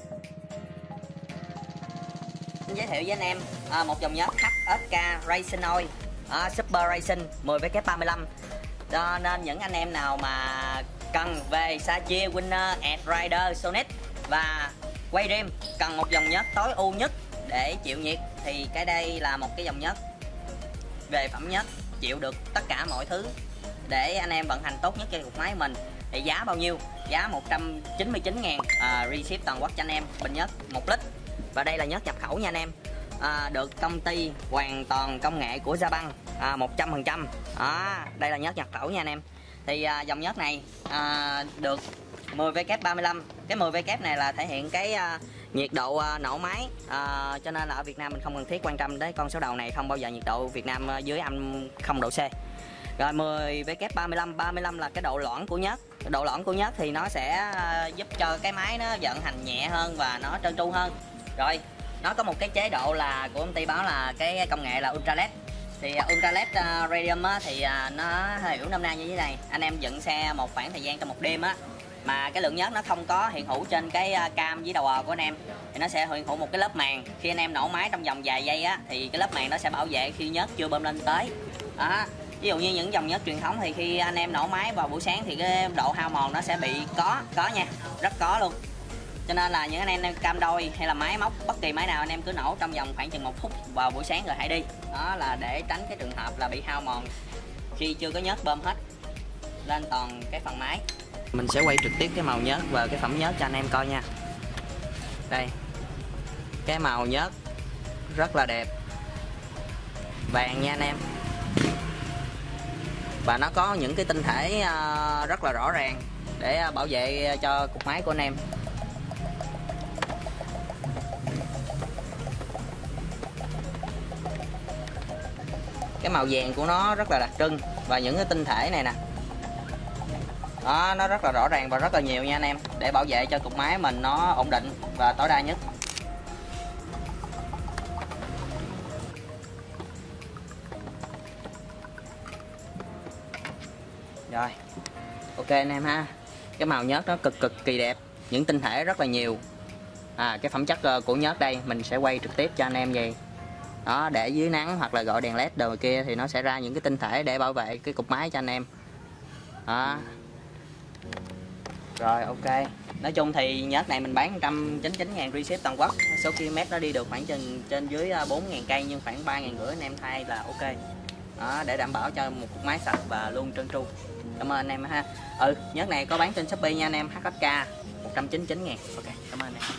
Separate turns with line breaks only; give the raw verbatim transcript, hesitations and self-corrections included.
Giới thiệu với anh em à, một dòng nhớt hát ét ca Racing Oil à, Super Racing mười W ba mươi lăm. Cho nên những anh em nào mà cần về sa chia Winner, Edge Rider, Sonic và quay rim, cần một dòng nhớt tối ưu nhất để chịu nhiệt thì cái đây là một cái dòng nhớt về phẩm nhớt chịu được tất cả mọi thứ để anh em vận hành tốt nhất cho cục máy của mình. Thì giá bao nhiêu? Giá một trăm chín mươi chín ngàn, à, reship toàn quốc cho anh em, bình nhớt một lít. Và đây là nhớt nhập khẩu nha anh em, à, được công ty hoàn toàn công nghệ của Japan à, một trăm phần trăm. À, đây là nhớt nhập khẩu nha anh em. Thì à, dòng nhớt này à, được mười W ba mươi lăm. Cái mười W này là thể hiện cái à, nhiệt độ à, nổ máy, à, cho nên là ở Việt Nam mình không cần thiết quan tâm đến con số đầu này, không bao giờ nhiệt độ Việt Nam dưới âm không độ C. Rồi mười W ba mươi lăm, ba mươi lăm là cái độ loãng của nhớt. Độ loãng của nhớt thì nó sẽ giúp cho cái máy nó vận hành nhẹ hơn và nó trơn tru hơn. Rồi nó có một cái chế độ là của công ty báo là cái công nghệ là Ultra led. Thì Ultra led uh, radium á, thì uh, nó hiểu năm nay như thế này. Anh em dựng xe một khoảng thời gian trong một đêm á, mà cái lượng nhớt nó không có hiện hữu trên cái cam với đầu R của anh em, thì nó sẽ hiện hữu một cái lớp màng. Khi anh em nổ máy trong vòng vài giây á, thì cái lớp màng nó sẽ bảo vệ khi nhớt chưa bơm lên tới đó. Ví dụ như những dòng nhớt truyền thống thì khi anh em nổ máy vào buổi sáng thì cái độ hao mòn nó sẽ bị có có nha, rất có luôn. Cho nên là những anh em cam đôi hay là máy móc bất kỳ máy nào anh em cứ nổ trong vòng khoảng chừng một phút vào buổi sáng rồi hãy đi. Đó là để tránh cái trường hợp là bị hao mòn khi chưa có nhớt bơm hết lên toàn cái phần máy. Mình sẽ quay trực tiếp cái màu nhớt và cái phẩm nhớt cho anh em coi nha. Đây, cái màu nhớt rất là đẹp, vàng nha anh em, và nó có những cái tinh thể rất là rõ ràng để bảo vệ cho cục máy của anh em. Cái màu vàng của nó rất là đặc trưng, và những cái tinh thể này nè, đó, nó rất là rõ ràng và rất là nhiều nha anh em, để bảo vệ cho cục máy mình nó ổn định và tối đa nhất. Rồi, ok anh em ha. Cái màu nhớt nó cực cực kỳ đẹp, những tinh thể rất là nhiều. À, cái phẩm chất của nhớt đây mình sẽ quay trực tiếp cho anh em vậy. Đó, để dưới nắng hoặc là gọi đèn led đồ kia thì nó sẽ ra những cái tinh thể để bảo vệ cái cục máy cho anh em. Đó. Rồi ok. Nói chung thì nhớt này mình bán một trăm chín mươi chín ngàn reship toàn quốc. Số km nó đi được khoảng trên trên dưới bốn ngàn cây, nhưng khoảng ba ngàn rưỡi anh em thay là ok. Đó, để đảm bảo cho một cục máy sạch và luôn trơn tru. Cảm ơn anh em ha. Ừ, nhớt này có bán trên Shopee nha anh em, hát ét ca một trăm chín mươi chín ngàn. Ok, cảm ơn anh em.